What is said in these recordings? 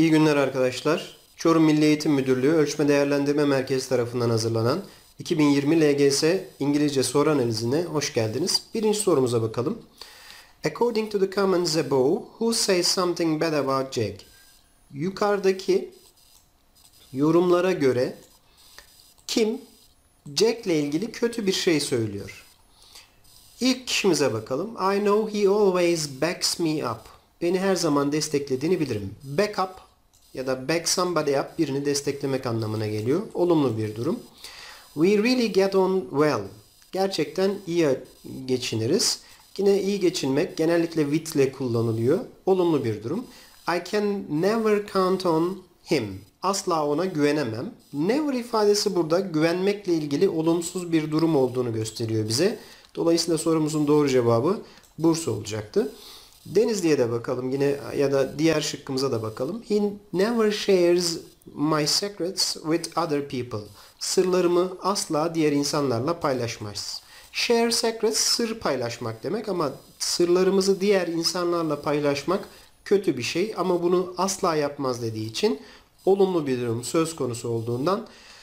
İyi günler arkadaşlar. Çorum Milli Eğitim Müdürlüğü Ölçme Değerlendirme Merkezi tarafından hazırlanan 2020 LGS İngilizce soru analizine hoş geldiniz. Birinci sorumuza bakalım. According to the comments above, who says something bad about Jack? Yukarıdaki yorumlara göre kim Jack ile ilgili kötü bir şey söylüyor? İlk kişimize bakalım. I know he always backs me up. Beni her zaman desteklediğini bilirim. Back up ya da back somebody up birini desteklemek anlamına geliyor. Olumlu bir durum. We really get on well. Gerçekten iyi geçiniriz. Yine iyi geçinmek genellikle with ile kullanılıyor. Olumlu bir durum. I can never count on him. Asla ona güvenemem. Never ifadesi burada güvenmekle ilgili olumsuz bir durum olduğunu gösteriyor bize. Dolayısıyla sorumuzun doğru cevabı Bursa olacaktı. Denizli'ye de bakalım yine ya da diğer şıkkımıza da bakalım. He never shares my secrets with other people. Sırlarımı asla diğer insanlarla paylaşmaz. Share secrets sır paylaşmak demek ama sırlarımızı diğer insanlarla paylaşmak kötü bir şey ama bunu asla yapmaz dediği için olumlu bir durum söz konusu olduğundan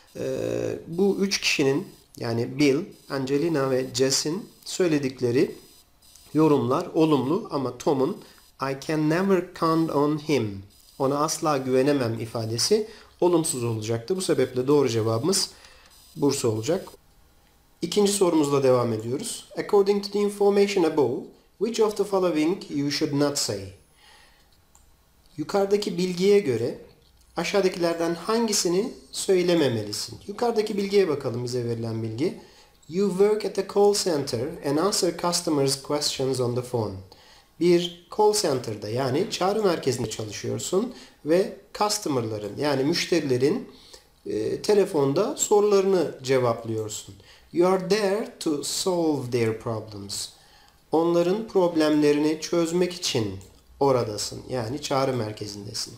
bu üç kişinin yani Bill, Angelina ve Jess'in söyledikleri yorumlar olumlu ama Tom'un I can never count on him, ona asla güvenemem ifadesi olumsuz olacaktı. Bu sebeple doğru cevabımız Bursa olacak. İkinci sorumuzla devam ediyoruz. According to the information above, which of the following you should not say? Yukarıdaki bilgiye göre aşağıdakilerden hangisini söylememelisin? Yukarıdaki bilgiye bakalım, bize verilen bilgi. You work at a call center and answer customers' questions on the phone. Bir call center'da yani çağrı merkezinde çalışıyorsun ve customer'ların yani müşterilerin telefonda sorularını cevaplıyorsun. You are there to solve their problems. Onların problemlerini çözmek için oradasın. Yani çağrı merkezindesin.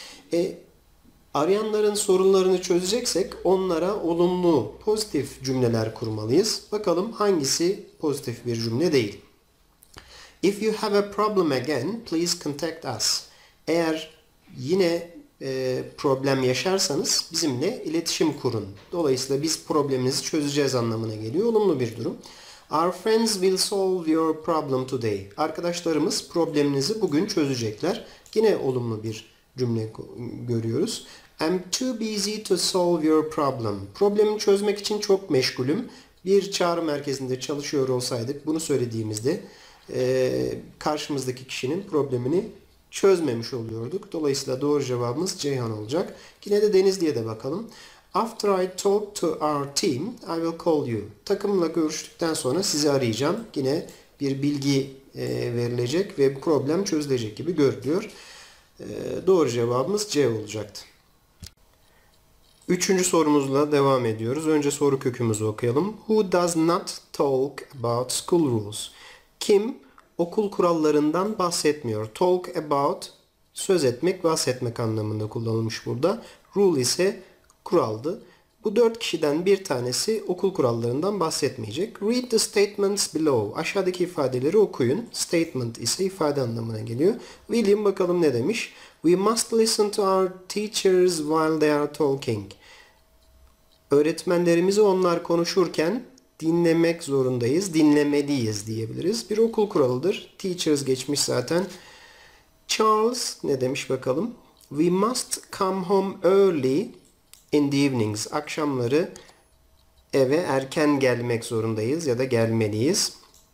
Arayanların sorunlarını çözeceksek onlara olumlu, pozitif cümleler kurmalıyız. Bakalım hangisi pozitif bir cümle değil. If you have a problem again, please contact us. Eğer yine problem yaşarsanız bizimle iletişim kurun. Dolayısıyla biz probleminizi çözeceğiz anlamına geliyor. Olumlu bir durum. Our friends will solve your problem today. Arkadaşlarımız probleminizi bugün çözecekler. Yine olumlu bir cümle görüyoruz. I'm too busy to solve your problem. Problemi çözmek için çok meşgulüm. Bir çağrı merkezinde çalışıyor olsaydık bunu söylediğimizde karşımızdaki kişinin problemini çözmemiş oluyorduk. Dolayısıyla doğru cevabımız Ceyhan olacak. Yine de Denizli'ye de bakalım. After I talk to our team, I will call you. Takımla görüştükten sonra sizi arayacağım. Yine bir bilgi verilecek ve problem çözülecek gibi görülüyor. Doğru cevabımız C olacaktı. Üçüncü sorumuzla devam ediyoruz. Önce soru kökümüzü okuyalım. Who does not talk about school rules? Kim okul kurallarından bahsetmiyor? Talk about söz etmek, bahsetmek anlamında kullanılmış burada. Rule ise kuraldı. Bu dört kişiden bir tanesi okul kurallarından bahsetmeyecek. Read the statements below. Aşağıdaki ifadeleri okuyun. Statement ise ifade anlamına geliyor. William bakalım ne demiş? We must listen to our teachers while they are talking. Öğretmenlerimizi onlar konuşurken dinlemek zorundayız, dinlemeliyiz diyebiliriz. Bir okul kuralıdır. Teachers geçmiş zaten. Charles ne demiş bakalım? We must come home early in the evenings. Akşamları eve erken gelmek zorundayız ya da gelmeliyiz.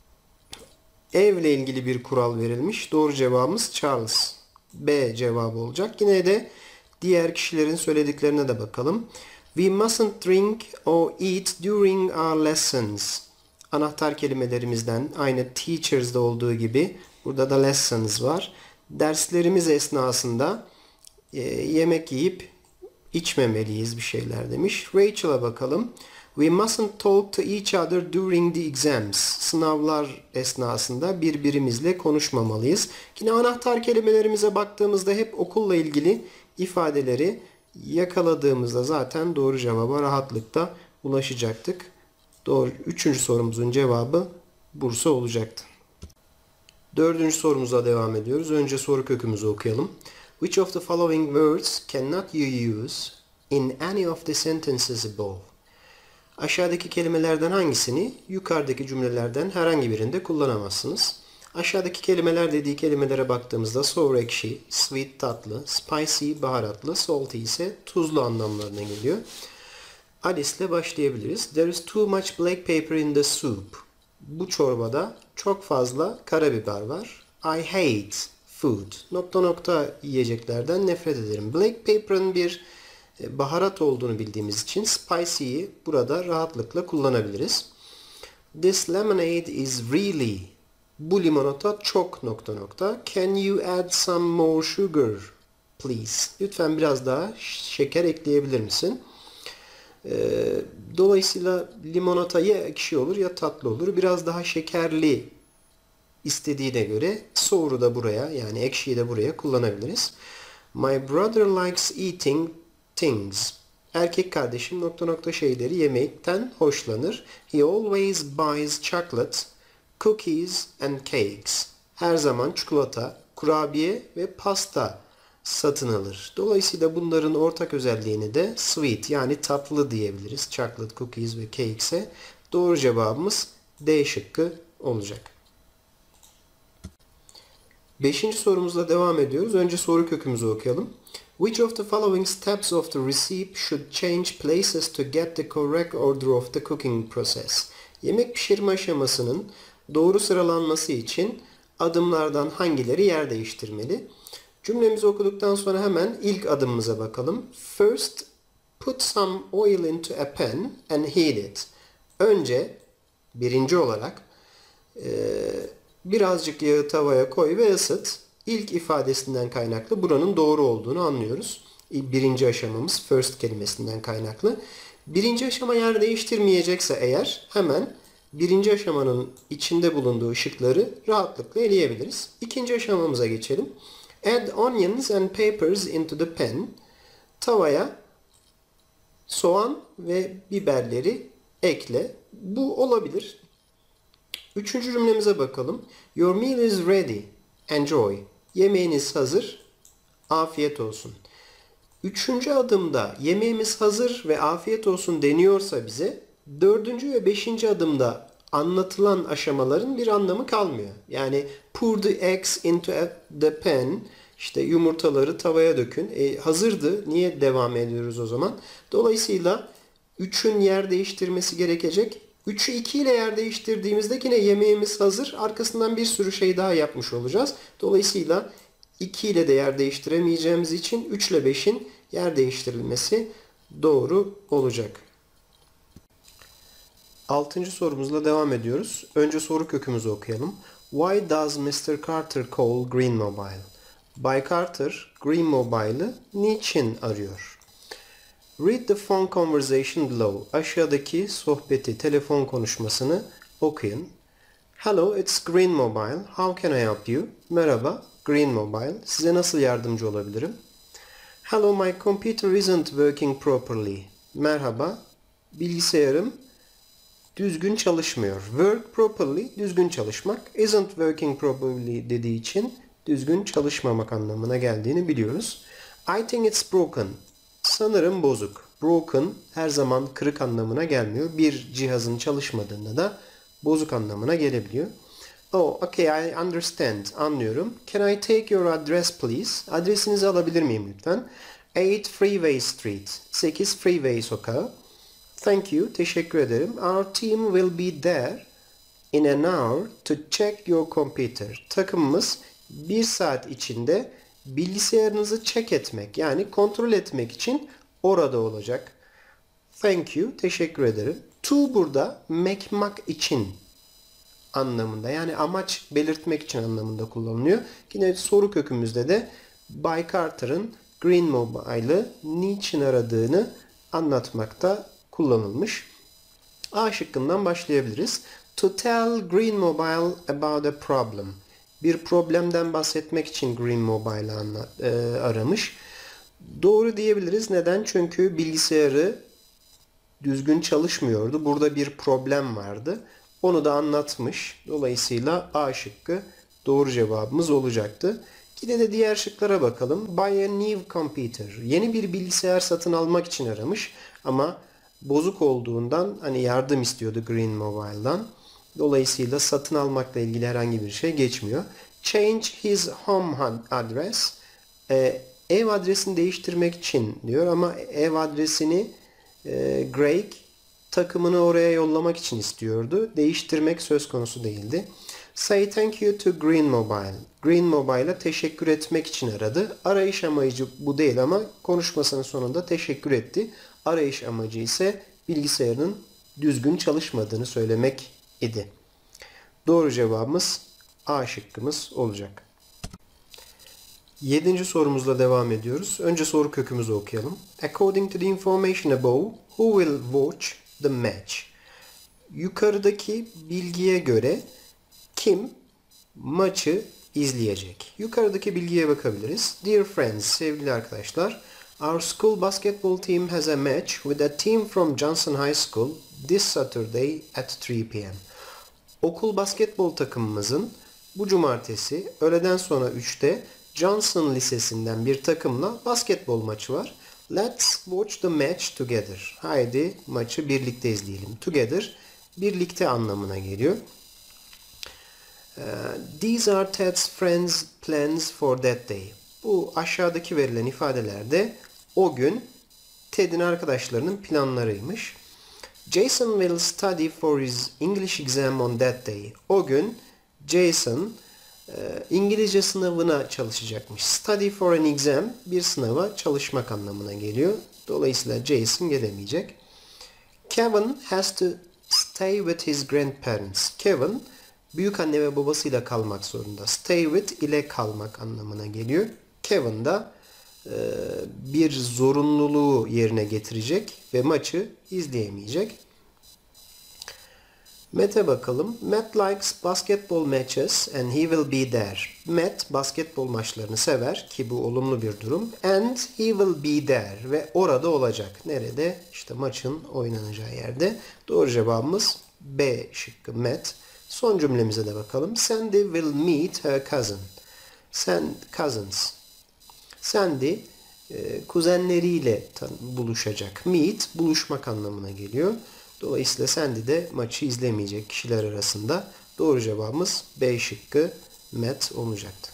Evle ilgili bir kural verilmiş. Doğru cevabımız Charles. B cevabı olacak. Yine de diğer kişilerin söylediklerine de bakalım. We mustn't drink or eat during our lessons. Anahtar kelimelerimizden aynı teachers'da olduğu gibi burada da lessons var. Derslerimiz esnasında yemek yiyip içmemeliyiz bir şeyler demiş. Rachel'a bakalım. We mustn't talk to each other during the exams. Sınavlar esnasında birbirimizle konuşmamalıyız. Yine anahtar kelimelerimize baktığımızda hep okulla ilgili ifadeleri yakaladığımızda zaten doğru cevaba rahatlıkla ulaşacaktık. Doğru. Üçüncü sorumuzun cevabı Bursa olacaktı. Dördüncü sorumuza devam ediyoruz. Önce soru kökümüzü okuyalım. Which of the following words cannot you use in any of the sentences above? Aşağıdaki kelimelerden hangisini yukarıdaki cümlelerden herhangi birinde kullanamazsınız? Aşağıdaki kelimeler dediği kelimelere baktığımızda sour ekşi, sweet tatlı, spicy baharatlı, salty ise tuzlu anlamlarına geliyor. Alice ile başlayabiliriz. There is too much black paper in the soup. Bu çorbada çok fazla karabiber var. I hate food. Nokta nokta yiyeceklerden nefret ederim. Black paper'ın bir baharat olduğunu bildiğimiz için spicy'yi burada rahatlıkla kullanabiliriz. This lemonade is really. Bu limonata çok nokta nokta. Can you add some more sugar, please? Lütfen biraz daha şeker ekleyebilir misin? Dolayısıyla limonata ya ekşi olur ya tatlı olur. Biraz daha şekerli istediğine göre sour'u da buraya yani ekşiyi de buraya kullanabiliriz. My brother likes eating things. Erkek kardeşim nokta nokta şeyleri yemekten hoşlanır. He always buys chocolate, cookies and cakes. Her zaman çikolata, kurabiye ve pasta satın alır. Dolayısıyla bunların ortak özelliğini de sweet yani tatlı diyebiliriz. Chocolate, cookies ve cakes'e. Doğru cevabımız D şıkkı olacak. 5. sorumuzla devam ediyoruz. Önce soru kökümüzü okuyalım. Which of the following steps of the recipe should change places to get the correct order of the cooking process? Yemek pişirme aşamasının doğru sıralanması için adımlardan hangileri yer değiştirmeli? Cümlemizi okuduktan sonra hemen ilk adımımıza bakalım. First, put some oil into a pan and heat it. Önce, birinci olarak birazcık yağı tavaya koy ve ısıt. İlk ifadesinden kaynaklı buranın doğru olduğunu anlıyoruz. Birinci aşamamız first kelimesinden kaynaklı. Birinci aşama yer değiştirmeyecekse eğer hemen birinci aşamanın içinde bulunduğu ışıkları rahatlıkla eleyebiliriz. İkinci aşamamıza geçelim. Add onions and peppers into the pan. Tavaya soğan ve biberleri ekle. Bu olabilir. Üçüncü cümlemize bakalım. Your meal is ready. Enjoy. Yemeğiniz hazır. Afiyet olsun. Üçüncü adımda yemeğimiz hazır ve afiyet olsun deniyorsa bize dördüncü ve beşinci adımda anlatılan aşamaların bir anlamı kalmıyor. Yani pour the eggs into the pan. İşte yumurtaları tavaya dökün. Hazırdı. Niye devam ediyoruz o zaman? Dolayısıyla 3'ün yer değiştirmesi gerekecek. 3'ü 2 ile yer değiştirdiğimizde yine yemeğimiz hazır. Arkasından bir sürü şey daha yapmış olacağız. Dolayısıyla 2 ile de yer değiştiremeyeceğimiz için 3 ile 5'in yer değiştirilmesi doğru olacak. 6. sorumuzla devam ediyoruz. Önce soru kökümüzü okuyalım. Why does Mr. Carter call Green Mobile? Bay Carter Green Mobile'ı niçin arıyor? Read the phone conversation below. Aşağıdaki sohbeti, telefon konuşmasını okuyun. Hello, it's Green Mobile. How can I help you? Merhaba, Green Mobile. Size nasıl yardımcı olabilirim? Hello, my computer isn't working properly. Merhaba, bilgisayarım düzgün çalışmıyor. Work properly, düzgün çalışmak. Isn't working properly dediği için düzgün çalışmamak anlamına geldiğini biliyoruz. I think it's broken. Sanırım bozuk. Broken her zaman kırık anlamına gelmiyor. Bir cihazın çalışmadığında da bozuk anlamına gelebiliyor. Oh, okay, I understand. Anlıyorum. Can I take your address, please? Adresinizi alabilir miyim lütfen? 8 Freeway Street. 8 Freeway Sokağı. Thank you. Teşekkür ederim. Our team will be there in an hour to check your computer. Takımımız 1 saat içinde bilgisayarınızı check etmek yani kontrol etmek için orada olacak. Thank you. Teşekkür ederim. To burada mekmak için anlamında yani amaç belirtmek için anlamında kullanılıyor. Yine soru kökümüzde de Bay Carter'ın Green Mobile'ı niçin aradığını anlatmakta kullanılmış. A şıkkından başlayabiliriz. To tell Green Mobile about a problem. Bir problemden bahsetmek için Green Mobile'ı aramış. Doğru diyebiliriz. Neden? Çünkü bilgisayarı düzgün çalışmıyordu. Burada bir problem vardı. Onu da anlatmış. Dolayısıyla A şıkkı doğru cevabımız olacaktı. Yine de diğer şıklara bakalım. Buy a new computer. Yeni bir bilgisayar satın almak için aramış ama bozuk olduğundan hani yardım istiyordu Green Mobile'dan. Dolayısıyla satın almakla ilgili herhangi bir şey geçmiyor. Change his home address. Ev adresini değiştirmek için diyor ama ev adresini Greg takımını oraya yollamak için istiyordu. Değiştirmek söz konusu değildi. Say thank you to Green Mobile. Green Mobile'a teşekkür etmek için aradı. Arayış amacı bu değil ama konuşmasının sonunda teşekkür etti. Arayış amacı ise bilgisayarın düzgün çalışmadığını söylemek idi. Doğru cevabımız A şıkkımız olacak. 7. sorumuzla devam ediyoruz. Önce soru kökümüzü okuyalım. According to the information above, who will watch the match? Yukarıdaki bilgiye göre kim maçı izleyecek? Yukarıdaki bilgiye bakabiliriz. Dear friends, sevgili arkadaşlar, our school basketball team has a match with a team from Johnson High School this Saturday at 3 p.m. Okul basketbol takımımızın bu cumartesi öğleden sonra 3'te Johnson Lisesi'nden bir takımla basketbol maçı var. Let's watch the match together. Haydi maçı birlikte izleyelim. Together, birlikte anlamına geliyor. These are Ted's friends' plans for that day. Bu aşağıdaki verilen ifadelerde o gün Ted'in arkadaşlarının planlarıymış. Jason will study for his English exam on that day. O gün Jason İngilizce sınavına çalışacakmış. Study for an exam bir sınava çalışmak anlamına geliyor. Dolayısıyla Jason gelemeyecek. Kevin has to stay with his grandparents. Kevin büyük anne ve babasıyla kalmak zorunda. Stay with ile kalmak anlamına geliyor. Kevin da bir zorunluluğu yerine getirecek ve maçı izleyemeyecek. Matt'e bakalım. Matt likes basketball matches and he will be there. Matt basketbol maçlarını sever ki bu olumlu bir durum. And he will be there ve orada olacak. Nerede? İşte maçın oynanacağı yerde. Doğru cevabımız B şıkkı Matt. Son cümlemize de bakalım. Sandy will meet her cousin. Cousins. Sandy kuzenleriyle buluşacak. Meet buluşmak anlamına geliyor. Dolayısıyla Sandy de maçı izlemeyecek kişiler arasında. Doğru cevabımız B şıkkı Matt olacaktı.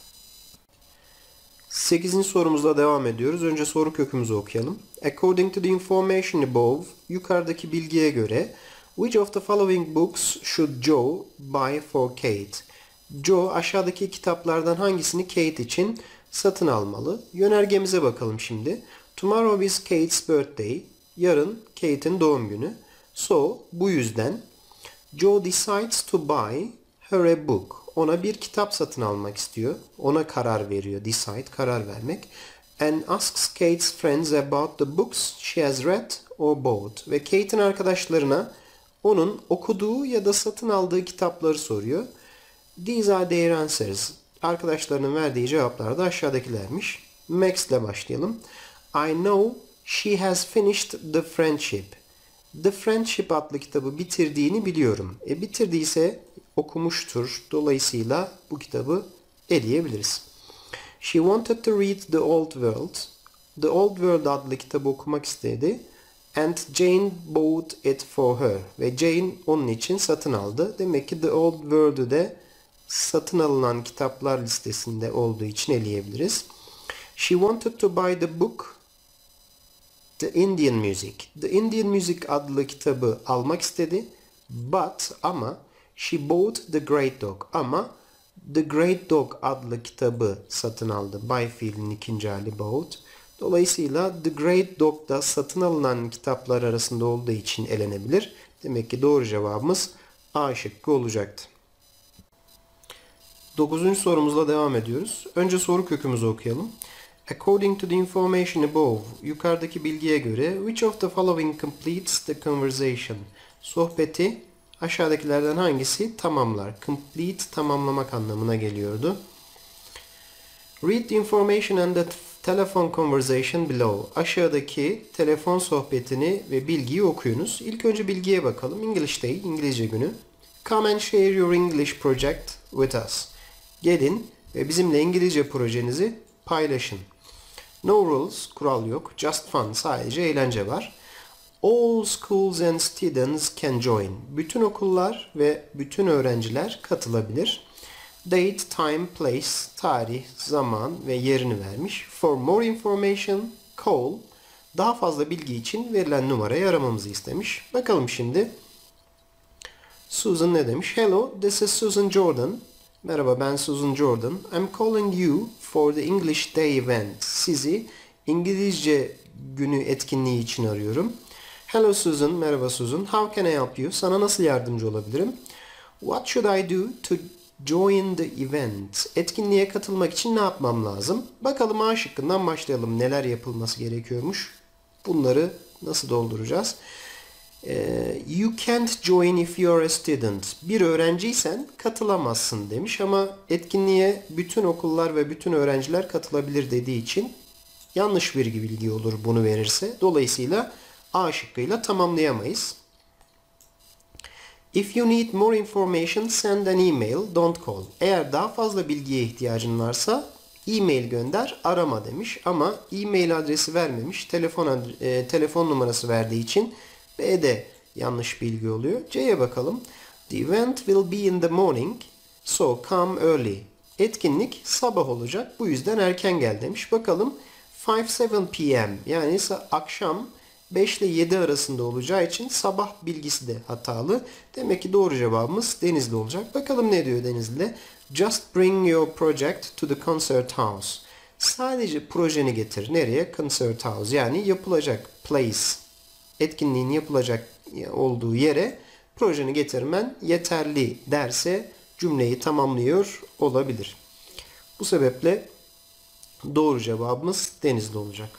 8. sorumuzla devam ediyoruz. Önce soru kökümüzü okuyalım. According to the information above, yukarıdaki bilgiye göre which of the following books should Joe buy for Kate? Joe aşağıdaki kitaplardan hangisini Kate için satın almalı? Yönergemize bakalım şimdi. Tomorrow is Kate's birthday. Yarın Kate'in doğum günü. So, bu yüzden Joe decides to buy her a book. Ona bir kitap satın almak istiyor. Ona karar veriyor. Decide, karar vermek. And asks Kate's friends about the books she has read or bought. Ve Kate'in arkadaşlarına onun okuduğu ya da satın aldığı kitapları soruyor. These are their answers. Arkadaşlarının verdiği cevaplar da aşağıdakilermiş. Max ile başlayalım. I know she has finished the friendship. The Friendship adlı kitabı bitirdiğini biliyorum. Bitirdiyse okumuştur. Dolayısıyla bu kitabı eleyebiliriz. She wanted to read The Old World. The Old World adlı kitabı okumak istedi. And Jane bought it for her. Ve Jane onun için satın aldı. Demek ki The Old World'ü de satın alınan kitaplar listesinde olduğu için eleyebiliriz. She wanted to buy the book The Indian Music. The Indian Music adlı kitabı almak istedi. Ama she bought The Great Dog. Ama The Great Dog adlı kitabı satın aldı. Buy fiilinin ikinci hali bought. Dolayısıyla The Great Dog da satın alınan kitaplar arasında olduğu için elenebilir. Demek ki doğru cevabımız A şıkkı olacaktı. 9. sorumuzla devam ediyoruz. Önce soru kökümüzü okuyalım. According to the information above, yukarıdaki bilgiye göre which of the following completes the conversation? Sohbeti aşağıdakilerden hangisi tamamlar? Complete tamamlamak anlamına geliyordu. Read the information and the telephone conversation below. Aşağıdaki telefon sohbetini ve bilgiyi okuyunuz. İlk önce bilgiye bakalım. English Day, İngilizce günü. Come and share your English project with us. Gelin ve bizimle İngilizce projenizi paylaşın. No rules, kural yok. Just fun, sadece eğlence var. All schools and students can join. Bütün okullar ve bütün öğrenciler katılabilir. Date, time, place, tarih, zaman ve yerini vermiş. For more information, call. Daha fazla bilgi için verilen numarayı aramamızı istemiş. Bakalım şimdi. Susan ne demiş? Hello, this is Susan Jordan. Merhaba, ben Susan Jordan. I'm calling you for the English Day event. Sizi İngilizce günü etkinliği için arıyorum. Hello Susan, merhaba Susan. How can I help you? Sana nasıl yardımcı olabilirim? What should I do to join the event? Etkinliğe katılmak için ne yapmam lazım? Bakalım A şıkkından başlayalım. Neler yapılması gerekiyormuş? Bunları nasıl dolduracağız? You can't join if you are a student. Bir öğrenciysen katılamazsın demiş ama etkinliğe bütün okullar ve bütün öğrenciler katılabilir dediği için yanlış bir bilgi olur bunu verirse. Dolayısıyla A şıkkıyla tamamlayamayız. If you need more information, send an email, don't call. Eğer daha fazla bilgiye ihtiyacın varsa e-mail gönder, arama demiş. Ama e-mail adresi vermemiş, telefon numarası verdiği için B'de yanlış bilgi oluyor. C'ye bakalım. The event will be in the morning, so come early. Etkinlik sabah olacak, bu yüzden erken gel demiş. Bakalım 5-7 p.m. yani ise akşam 5 ile 7 arasında olacağı için sabah bilgisi de hatalı. Demek ki doğru cevabımız Denizli olacak. Bakalım ne diyor Denizli? Just bring your project to the concert house. Sadece projeni getir. Nereye? Concert house. Yani yapılacak place. Etkinliğin yapılacak olduğu yere projeni getirmen yeterli derse cümleyi tamamlıyor olabilir. Bu sebeple doğru cevabımız Denizli olacak.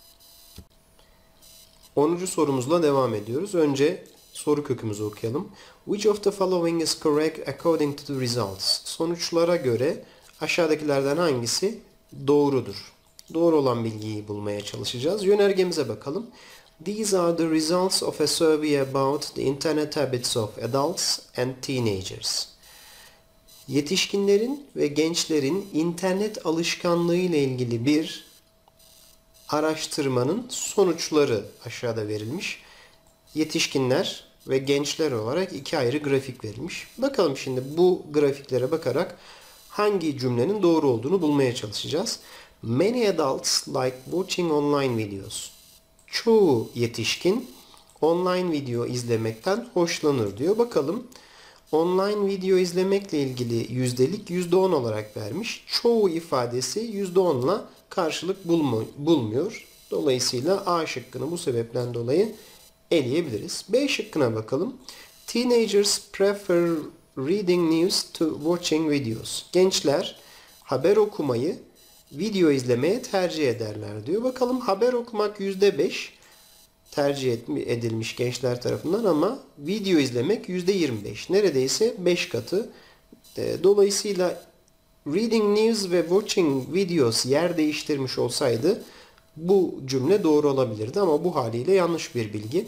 10. sorumuzla devam ediyoruz. Önce soru kökümüzü okuyalım. Which of the following is correct according to the results? Sonuçlara göre aşağıdakilerden hangisi doğrudur? Doğru olan bilgiyi bulmaya çalışacağız. Yönergemize bakalım. These are the results of a survey about the internet habits of adults and teenagers. Yetişkinlerin ve gençlerin internet alışkanlığı ile ilgili bir araştırmanın sonuçları aşağıda verilmiş. Yetişkinler ve gençler olarak iki ayrı grafik verilmiş. Bakalım şimdi bu grafiklere bakarak hangi cümlenin doğru olduğunu bulmaya çalışacağız. Many adults like watching online videos. Çoğu yetişkin online video izlemekten hoşlanır diyor. Bakalım online video izlemekle ilgili yüzdelik %10 olarak vermiş. Çoğu ifadesi %10 ile karşılık bulmuyor. Dolayısıyla A şıkkını bu sebepten dolayı eleyebiliriz. B şıkkına bakalım. Teenagers prefer reading news to watching videos. Gençler haber okumayı video izlemeye tercih ederler diyor. Bakalım haber okumak %5 tercih edilmiş gençler tarafından ama video izlemek %25. Neredeyse 5 katı. Dolayısıyla reading news ve watching videos yer değiştirmiş olsaydı bu cümle doğru olabilirdi ama bu haliyle yanlış bir bilgi.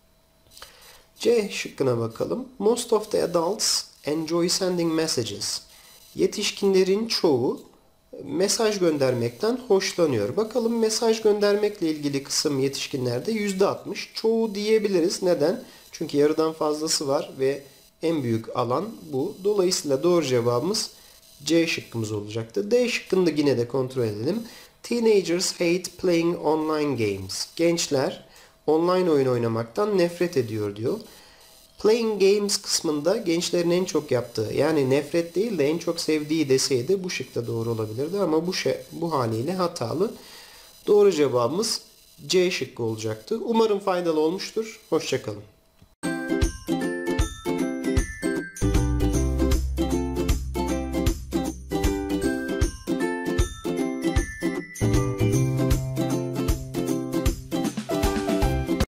C şıkkına bakalım. Most of the adults enjoy sending messages. Yetişkinlerin çoğu mesaj göndermekten hoşlanıyor. Bakalım mesaj göndermekle ilgili kısım yetişkinlerde %60. Çoğu diyebiliriz. Neden? Çünkü yarıdan fazlası var ve en büyük alan bu. Dolayısıyla doğru cevabımız C şıkkımız olacaktı. D şıkkını da yine de kontrol edelim. Teenagers hate playing online games. Gençler online oyun oynamaktan nefret ediyor diyor. Playing games kısmında gençlerin en çok yaptığı yani nefret değil de en çok sevdiği deseydi bu şıkta doğru olabilirdi ama bu haliyle hatalı. Doğru cevabımız C şıkkı olacaktı. Umarım faydalı olmuştur. Hoşça kalın.